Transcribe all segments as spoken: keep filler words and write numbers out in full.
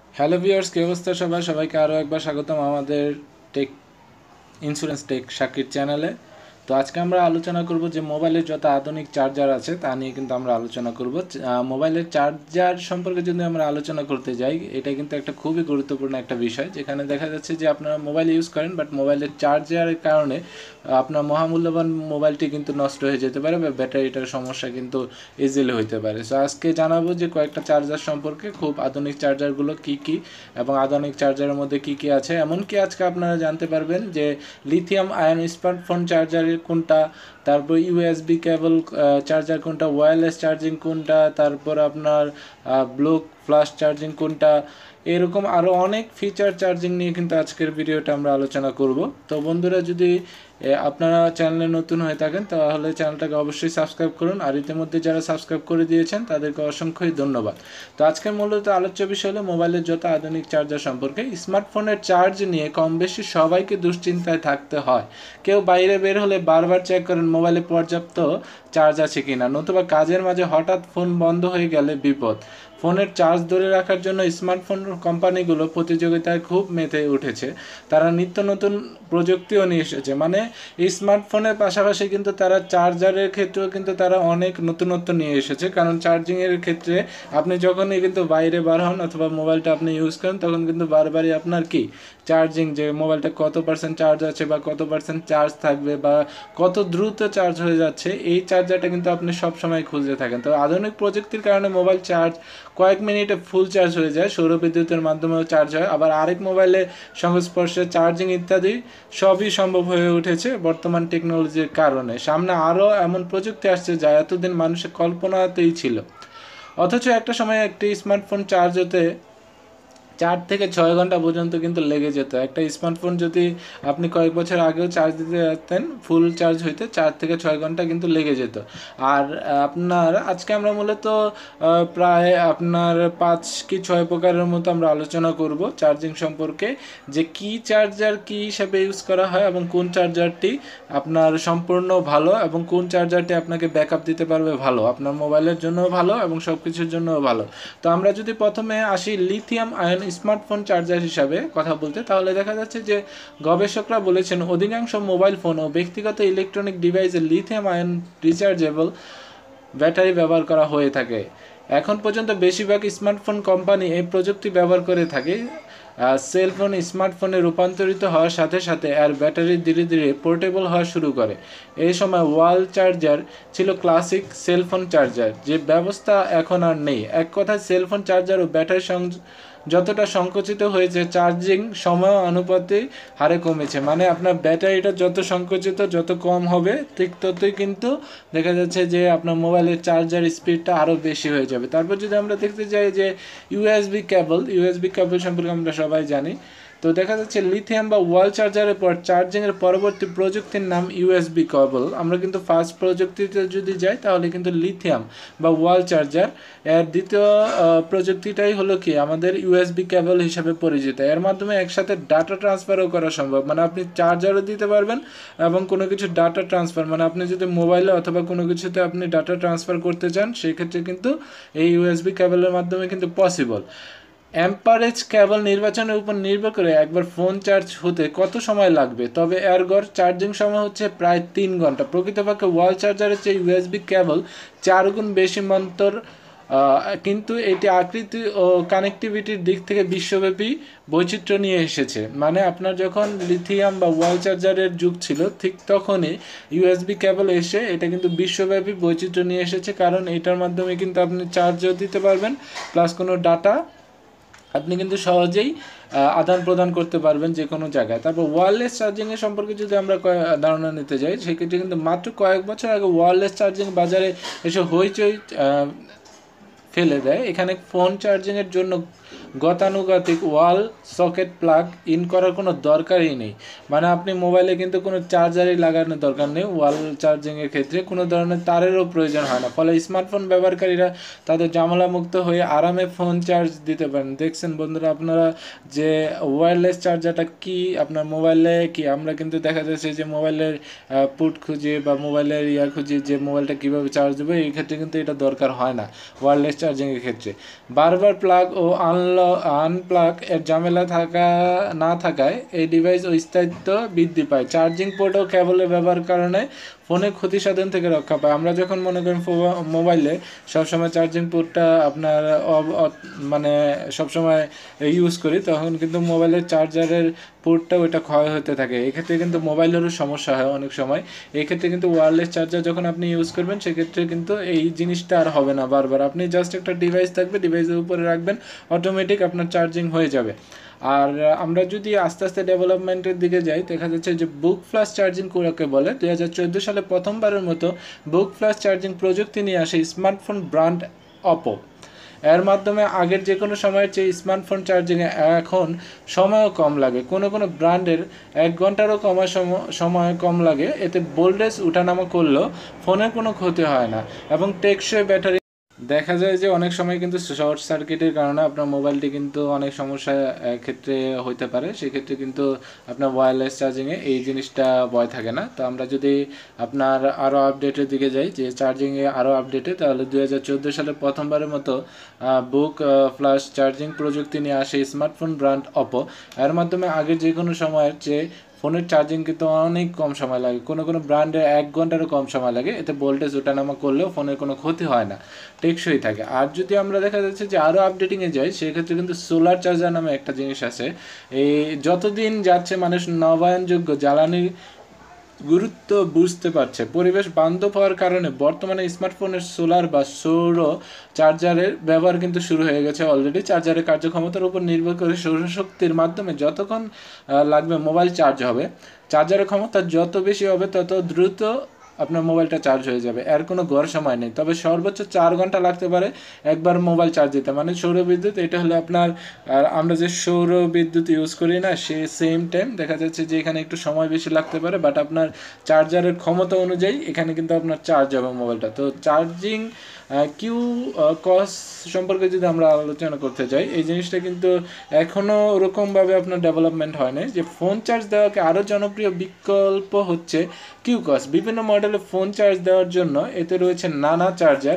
Hello viewers, কি অবস্থা সবাই? সবাইকে আরও একবার স্বাগতম আমাদের টেক ইন্স্যুরেন্স টেক সাকির চ্যানেলে। তো আজকে আমরা আলোচনা করব যে মোবাইলের যত আধুনিক চার্জার আছে তা নিয়ে কিন্তু আমরা আলোচনা করব। মোবাইলের চার্জার সম্পর্কে যদি আমরা আলোচনা করতে যাই, এটা কিন্তু একটা খুবই গুরুত্বপূর্ণ একটা বিষয়, যেখানে দেখা যাচ্ছে যে আপনারা মোবাইল ইউজ করেন, বাট মোবাইলের চার্জারের কারণে আপনার মহামূল্যবান মোবাইলটি কিন্তু নষ্ট হয়ে যেতে পারে বা ব্যাটারিটার সমস্যা কিন্তু ইজিলি হইতে পারে। সো আজকে জানাবো যে কয়েকটা চার্জার সম্পর্কে, খুব আধুনিক চার্জারগুলো কি কি এবং আধুনিক চার্জারের মধ্যে কি কি আছে। এমনকি আজকে আপনারা জানতে পারবেন যে লিথিয়াম আয়ন স্মার্টফোন চার্জারের কোনটা, তারপর ইউএসবি কেবল চার্জার কোনটা, ওয়্যারলেস চার্জিং কোনটা, তারপর আপনার ব্লক ফ্লাশ চার্জিং কোনটা, এরকম আরও অনেক ফিচার চার্জিং নিয়ে কিন্তু আজকের ভিডিওটা আমরা আলোচনা করব। তো বন্ধুরা, যদি আপনারা চ্যানেলে নতুন হয়ে থাকেন তাহলে চ্যানেলটাকে অবশ্যই সাবস্ক্রাইব করুন, আর ইতিমধ্যে যারা সাবস্ক্রাইব করে দিয়েছেন তাদেরকে অসংখ্যই ধন্যবাদ। তো আজকের মূলত আলোচ্য বিষয় হলো মোবাইলের যত আধুনিক চার্জার সম্পর্কে। স্মার্টফোনের চার্জ নিয়ে কম বেশি সবাইকে দুশ্চিন্তায় থাকতে হয়। কেউ বাইরে বের হলে বারবার চেক করেন মোবাইলে পর্যাপ্ত চার্জ আছে কিনা, নতুবা কাজের মাঝে হঠাৎ ফোন বন্ধ হয়ে গেলে বিপদ। ফোনের চার্জ ধরে রাখার জন্য স্মার্টফোন কোম্পানিগুলো প্রতিযোগিতায় খুব মেতে উঠেছে। তারা নিত্য নতুন প্রযুক্তিও নিয়ে এসেছে, মানে স্মার্টফোনের পাশাপাশি কিন্তু তারা চার্জারের ক্ষেত্রেও কিন্তু তারা অনেক নতুনত্ব নিয়ে এসেছে। কারণ চার্জিংয়ের ক্ষেত্রে আপনি যখনই কিন্তু বাইরে বার হন অথবা মোবাইলটা আপনি ইউজ করেন, তখন কিন্তু বারবারই আপনার কি চার্জিং, যে মোবাইলটা কত পার্সেন্ট চার্জ আছে বা কত পার্সেন্ট চার্জ থাকবে বা কত দ্রুত চার্জ হয়ে যাচ্ছে, এই চার্জারটা কিন্তু আপনি সবসময় খুঁজে থাকেন। তো আধুনিক প্রযুক্তির কারণে মোবাইল চার্জ কয়েক মিনিটে ফুল চার্জ হয়ে যায়, সৌরবিদ্যুতের মাধ্যমেও চার্জ হয়, আবার আরেক মোবাইলে সংস্পর্শে চার্জিং ইত্যাদি সবই সম্ভব হয়ে উঠেছে বর্তমান টেকনোলজির কারণে। সামনে আরও এমন প্রযুক্তি আসছে যা এতদিন মানুষের কল্পনাতেই ছিল। অথচ একটা সময় একটি স্মার্টফোন চার্জ হতে চার থেকে ছয় ঘন্টা পর্যন্ত কিন্তু লেগে যেত। একটা স্মার্টফোন যদি আপনি কয়েক বছর আগেও চার্জ দিতে যেতেন, ফুল চার্জ হইতে চার থেকে ছয় ঘন্টা কিন্তু লেগে যেত। আর আপনার আজকে আমরা মূলত প্রায় আপনার পাঁচ কি ছয় প্রকারের মতো আমরা আলোচনা করব চার্জিং সম্পর্কে, যে কি চার্জার কি হিসাবে ইউজ করা হয় এবং কোন চার্জারটি আপনার সম্পূর্ণ ভালো এবং কোন চার্জারটি আপনাকে ব্যাকআপ দিতে পারবে ভালো, আপনার মোবাইলের জন্যও ভালো এবং সব কিছুর জন্যও ভালো। তো আমরা যদি প্রথমে আসি লিথিয়াম আয়ন স্মার্টফোন চার্জার হিসাবে কথা বলতে, তাহলে দেখা যাচ্ছে যে গবেষকরা বলেছেন অধিকাংশ মোবাইল ফোন ও ব্যক্তিগত ইলেকট্রনিক ডিভাইসে লিথিয়াম আয়ন রিচার্জেবল ব্যাটারি ব্যবহার করা হয়ে থাকে। এখন পর্যন্ত বেশিরভাগ স্মার্টফোন কোম্পানি এই প্রযুক্তি ব্যবহার করে থাকে। সেলফোন স্মার্টফোনে রূপান্তরিত হওয়ার সাথে সাথে এর ব্যাটারি ধীরে ধীরে পোর্টেবল হওয়া শুরু করে। এই সময় ওয়াল চার্জার ছিল ক্লাসিক সেলফোন চার্জার, যে ব্যবস্থা এখন আর নেই। এক কথায় সেলফোন চার্জার ও ব্যাটারি সং যতটা সংকুচিত হয়েছে, চার্জিং সময় আনুপাতিক হারে কমেছে। মানে আপনার ব্যাটারিটা যত সংকুচিত, যত কম হবে, ঠিক ততই কিন্তু দেখা যাচ্ছে যে আপনার মোবাইলের চার্জার স্পিডটা আরও বেশি হয়ে যাবে। তারপর যদি আমরা দেখতে যাই যে ইউএসবি কেবল, ইউএসবি কেবল সম্পর্কে আমরা সবাই জানি। তো দেখা যাচ্ছে লিথিয়াম বা ওয়াল চার্জারের পর চার্জিংয়ের পরবর্তী প্রযুক্তির নাম ইউএসবি কেবল। আমরা কিন্তু ফার্স্ট প্রযুক্তিতে যদি যাই তাহলে কিন্তু লিথিয়াম বা ওয়াল চার্জার, এর দ্বিতীয় প্রযুক্তিটাই হলো কি আমাদের ইউএসবি কেবল হিসাবে পরিচিত। এর মাধ্যমে একসাথে ডাটা ট্রান্সফারও করা সম্ভব, মানে আপনি চার্জারও দিতে পারবেন এবং কোনো কিছু ডাটা ট্রান্সফার, মানে আপনি যদি মোবাইলে অথবা কোনো কিছুতে আপনি ডাটা ট্রান্সফার করতে চান, সেই ক্ষেত্রে কিন্তু এই ইউএসবি কেবলের মাধ্যমে কিন্তু পসিবল। অ্যাম্পারেজ কেবল নির্বাচনের উপর নির্ভর করে একবার ফোন চার্জ হতে কত সময় লাগবে, তবে এর গড় চার্জিং সময় হচ্ছে প্রায় তিন ঘন্টা। প্রকৃতপক্ষে ওয়াল চার্জারের চেয়ে ইউএসবি কেবল চার গুণ বেশি মন্তর, কিন্তু এটি আকৃতি ও কানেক্টিভিটির দিক থেকে বিশ্বব্যাপী বৈচিত্র্য নিয়ে এসেছে। মানে আপনার যখন লিথিয়াম বা ওয়াল চার্জারের যুগ ছিল, ঠিক তখনই ইউএসবি কেবল এসে এটা কিন্তু বিশ্বব্যাপী বৈচিত্র্য নিয়ে এসেছে, কারণ এটার মাধ্যমে কিন্তু আপনি চার্জও দিতে পারবেন, প্লাস কোনো ডাটা আপনি কিন্তু সহজেই আদান প্রদান করতে পারবেন যে কোনো জায়গায়। তারপর ওয়্যারলেস চার্জিংয়ের সম্পর্কে যদি আমরা ধারণা নিতে যাই, সেক্ষেত্রে কিন্তু মাত্র কয়েক বছর আগে ওয়্যারলেস চার্জিং বাজারে এসে হইচই ফেলে দেয়। এখানে ফোন চার্জিংয়ের জন্য গতানুগতিক ওয়াল সকেট প্লাগ ইন করার কোনো দরকারই নেই। মানে আপনি মোবাইলে কিন্তু কোনো চার্জারই লাগানোর দরকার নেই। ওয়াল চার্জিংয়ের ক্ষেত্রে কোনো ধরনের তারেরও প্রয়োজন হয় না, ফলে স্মার্টফোন ব্যবহারকারীরা তাদের ঝামেলামুক্ত হয়ে আরামে ফোন চার্জ দিতে পারেন। দেখছেন বন্ধুরা আপনারা যে ওয়্যারলেস চার্জারটা কি আপনার মোবাইলে কি, আমরা কিন্তু দেখা যাচ্ছে যে মোবাইলের পুট খুঁজে বা মোবাইলের ইয়া খুঁজে যে মোবাইলটা কীভাবে চার্জ দেবে, এই ক্ষেত্রে কিন্তু এটা দরকার হয় না ওয়্যারলেস চার্জিংয়ের ক্ষেত্রে। বারবার প্লাগ ও আনলক আনপ্লাগ এর ঝামেলা থাকা না থাকায় এই ডিভাইস ও স্থায়িত্ব বৃদ্ধি পায়। চার্জিং পোর্ট ও কেবলের ব্যবহার কারণে ফোনে ক্ষতি সাধন থেকে রক্ষা পায়। আমরা যখন মনে করেন মোবাইলে সবসময় চার্জিং পোর্টটা আপনার মানে সবসময় ইউজ করি, তখন কিন্তু মোবাইলের চার্জারের পোর্টটা ওইটা ক্ষয় হতে থাকে। এক্ষেত্রে কিন্তু মোবাইলেরও সমস্যা হয় অনেক সময়। এক্ষেত্রে কিন্তু ওয়্যারলেস চার্জার যখন আপনি ইউজ করবেন সেক্ষেত্রে কিন্তু এই জিনিসটা আর হবে না বারবার। আপনি জাস্ট একটা ডিভাইস থাকবে, ডিভাইসের উপরে রাখবেন, অটোমেটিক আপনার চার্জিং হয়ে যাবে। আর আমরা যদি আস্তে আস্তে ডেভেলপমেন্টের দিকে যাই, দেখা যাচ্ছে যে বুক ফ্লাশ চার্জিং কাকে বলে। দুই হাজার চোদ্দো সালে প্রথমবারের মতো বুক ফ্লাশ চার্জিং প্রযুক্তি নিয়ে আসে স্মার্টফোন ব্র্যান্ড অপো। এর মাধ্যমে আগের যে কোনো সময়ের চেয়ে স্মার্টফোন চার্জিংয়ে এখন সময়ও কম লাগে। কোনো কোনো ব্র্যান্ডের এক ঘন্টারও কম সময় কম লাগে। এতে ভোল্টেজ উঠানামা করলেও ফোনের কোনো ক্ষতি হয় না এবং টেকসই ব্যাটারি। দেখা যায় যে অনেক সময় কিন্তু শর্ট সার্কিটের কারণে আপনার মোবাইলটি কিন্তু অনেক সমস্যা ক্ষেত্রে হইতে পারে। সেক্ষেত্রে কিন্তু আপনার ওয়্যারলেস চার্জিংয়ে এই জিনিসটা ভয় থাকে না। তো আমরা যদি আপনার আরও আপডেটের দিকে যাই, যে চার্জিংয়ে আরও আপডেটে, তাহলে দুই হাজার চোদ্দো সালে প্রথমবারের মতো বুক ফ্লাশ চার্জিং প্রযুক্তি নিয়ে আসে স্মার্টফোন ব্র্যান্ড অপো। এর মাধ্যমে আগের যে কোনো সময়ের চেয়ে ফোনের চার্জিং কিন্তু অনেক কম সময় লাগে। কোনো কোনো ব্র্যান্ডে এক ঘন্টারও কম সময় লাগে। এতে ভোল্টেজ ওঠানামা করলেও ফোনের কোনো ক্ষতি হয় না, টেকসই থাকে। আর যদি আমরা দেখা যাচ্ছে যে আরও আপডেটিংয়ে যাই, সেক্ষেত্রে কিন্তু সোলার চার্জার নামে একটা জিনিস আছে। এই যতদিন যাচ্ছে মানুষ নবায়নযোগ্য জ্বালানির গুরুত্ব বুঝতে পারছে। পরিবেশ বান্ধব হওয়ার কারণে বর্তমানে স্মার্টফোনের সোলার বা সৌর চার্জারের ব্যবহার কিন্তু শুরু হয়ে গেছে অলরেডি। চার্জারের কার্যক্ষমতার উপর নির্ভর করে সৌরশক্তির মাধ্যমে যতক্ষণ লাগবে মোবাইল চার্জ হবে। চার্জারের ক্ষমতা যত বেশি হবে তত দ্রুত আপনার মোবাইলটা চার্জ হয়ে যাবে। এর কোনো গড় সময় নেই, তবে সর্বোচ্চ চার ঘন্টা লাগতে পারে একবার মোবাইল চার্জ দিতে। মানে সৌর বিদ্যুৎ এটা হলো আপনার, আর আমরা যে সৌর বিদ্যুৎ ইউজ করি না, সে সেম টাইম দেখা যাচ্ছে যে এখানে একটু সময় বেশি লাগতে পারে, বাট আপনার চার্জারের ক্ষমতা অনুযায়ী এখানে কিন্তু আপনার চার্জ হবে মোবাইলটা। তো চার্জিং কিউ কস সম্পর্কে যদি আমরা আলোচনা করতে যাই, এই জিনিসটা কিন্তু এখনও ওরকমভাবে আপনার ডেভেলপমেন্ট হয় নাই। যে ফোন চার্জ দেওয়াকে আরও জনপ্রিয় বিকল্প হচ্ছে কিউ কস। বিভিন্ন মডেলে ফোন চার্জ দেওয়ার জন্য এতে রয়েছে নানা চার্জার।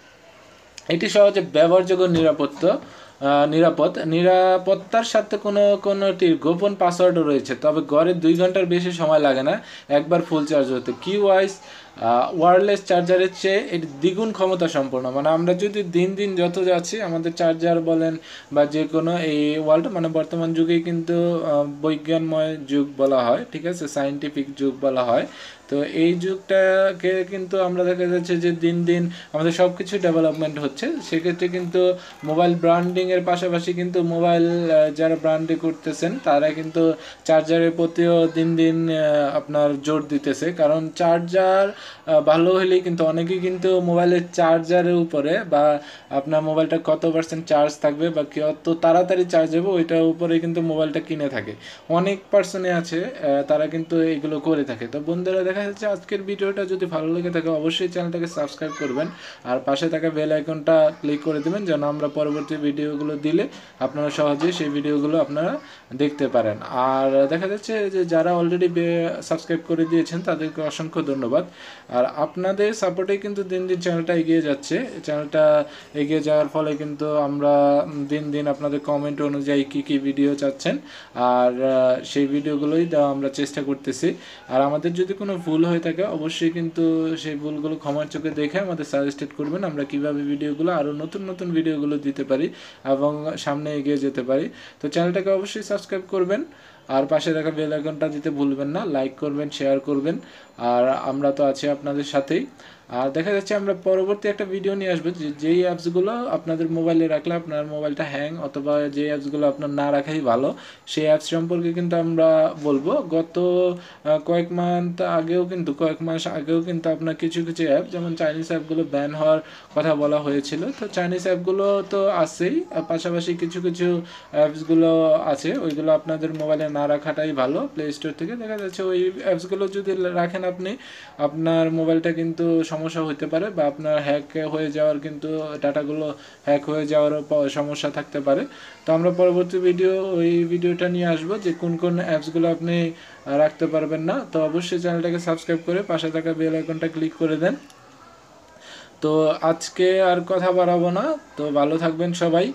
এটি সহজে ব্যবহারযোগ্য, নিরাপত্তা নিরাপদ নিরাপত্তার সাথে কোনো কোনোটির গোপন পাসওয়ার্ডও রয়েছে। তবে গড়ে দুই ঘন্টার বেশি সময় লাগে না একবার ফুল চার্জ হতে। কিউআইস ওয়্যারলেস চার্জারের চেয়ে এটি দ্বিগুণ ক্ষমতা সম্পন্ন। মানে আমরা যদি দিন দিন যত যাচ্ছি, আমাদের চার্জার বলেন বা যে কোনো এই ওয়ার্ল্ড, মানে বর্তমান যুগেই কিন্তু বৈজ্ঞানময় যুগ বলা হয়, ঠিক আছে, সায়েন্টিফিক যুগ বলা হয়। তো এই যুগটাকে কিন্তু আমরা দেখা যাচ্ছে যে দিন দিন আমাদের সব কিছু ডেভেলপমেন্ট হচ্ছে। সেক্ষেত্রে কিন্তু মোবাইল ব্র্যান্ডিংয়ের পাশাপাশি কিন্তু মোবাইল যারা ব্র্যান্ডিং করতেছেন তারা কিন্তু চার্জারের প্রতিও দিন দিন আপনার জোর দিতেছে। কারণ চার্জার ভালো হলেই কিন্তু অনেকেই কিন্তু মোবাইলের চার্জারের উপরে বা আপনার মোবাইলটা কত পার্সেন্ট চার্জ থাকবে বা কত তাড়াতাড়ি চার্জ হবে ওইটার উপরে কিন্তু মোবাইলটা কিনে থাকে। অনেক পার্সনে আছে তারা কিন্তু এগুলো করে থাকে। তো বন্ধুরা, দেখা যাচ্ছে আজকের ভিডিওটা যদি ভালো লেগে থাকে অবশ্যই চ্যানেলটাকে সাবস্ক্রাইব করবেন আর পাশে থাকা বেল আইকনটা ক্লিক করে দেবেন, যেন আমরা পরবর্তী ভিডিওগুলো দিলে আপনারা সহজেই সেই ভিডিওগুলো আপনারা দেখতে পারেন। আর দেখা যাচ্ছে যে যারা অলরেডি সাবস্ক্রাইব করে দিয়েছেন তাদেরকে অসংখ্য ধন্যবাদ। আর আপনাদের সাপোর্টেই কিন্তু দিন দিন চ্যানেলটা এগিয়ে যাচ্ছে। চ্যানেলটা এগিয়ে যাওয়ার ফলে কিন্তু আমরা দিন দিন আপনাদের কমেন্ট অনুযায়ী কী কী ভিডিও চাচ্ছেন আর সেই ভিডিওগুলোই দেওয়া আমরা চেষ্টা করতেছি। আর আমাদের যদি কোনো ভুল হয়ে থাকে অবশ্যই কিন্তু সেই ভুলগুলো ক্ষমার চোখে দেখে আমাদের সাজেস্টেড করবেন, আমরা কীভাবে ভিডিওগুলো আরও নতুন নতুন ভিডিওগুলো দিতে পারি এবং সামনে এগিয়ে যেতে পারি। তো চ্যানেলটাকে অবশ্যই সাবস্ক্রাইব করবেন আর পাশে থাকা বেল আইকনটা দিতে ভুলবেন না। লাইক করবেন, শেয়ার করবেন, আর আমরা তো আছি আপনাদের সাথেই। আর দেখা যাচ্ছে আমরা পরবর্তী একটা ভিডিও নিয়ে আসবো যে যেই অ্যাপসগুলো আপনাদের মোবাইলে রাখলে আপনার মোবাইলটা হ্যাং, অথবা যে অ্যাপসগুলো আপনার না রাখাই ভালো সেই অ্যাপস সম্পর্কে কিন্তু আমরা বলবো। গত কয়েক মান্থ আগেও কিন্তু কয়েক মাস আগেও কিন্তু আপনার কিছু কিছু অ্যাপ, যেমন চাইনিজ অ্যাপগুলো ব্যান হওয়ার কথা বলা হয়েছিল। তো চাইনিজ অ্যাপগুলো তো আছেই, পাশাপাশি কিছু কিছু অ্যাপসগুলো আছে ওইগুলো আপনাদের মোবাইলে না রাখাটাই ভালো। প্লে স্টোর থেকে দেখা যাচ্ছে ওই অ্যাপসগুলো যদি রাখেন আপনি, আপনার মোবাইলটা কিন্তু সমস্যা হতে পারে বা আপনার হ্যাক হয়ে যাওয়ার কিন্তু ডাটাগুলো হ্যাক হয়ে যাওয়ার সমস্যা থাকতে পারে। তো আমরা পরবর্তী ভিডিও ওই ভিডিওটা নিয়ে আসবো যে কোন কোন অ্যাপসগুলো আপনি রাখতে পারবেন না। তো অবশ্যই চ্যানেলটাকে সাবস্ক্রাইব করে পাশে থাকা বেল আইকনটা ক্লিক করে দেন। তো আজকে আর কথা বাড়াবো না, তো ভালো থাকবেন সবাই।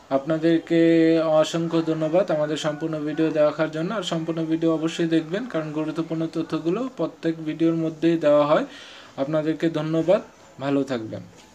আপনাদেরকে অসংখ্য ধন্যবাদ আমাদের সম্পূর্ণ ভিডিও দেখার জন্য। আর সম্পূর্ণ ভিডিও অবশ্যই দেখবেন, কারণ গুরুত্বপূর্ণ তথ্যগুলো প্রত্যেক ভিডিওর মধ্যেই দেওয়া হয়। আপনাদেরকে ধন্যবাদ, ভালো থাকবেন।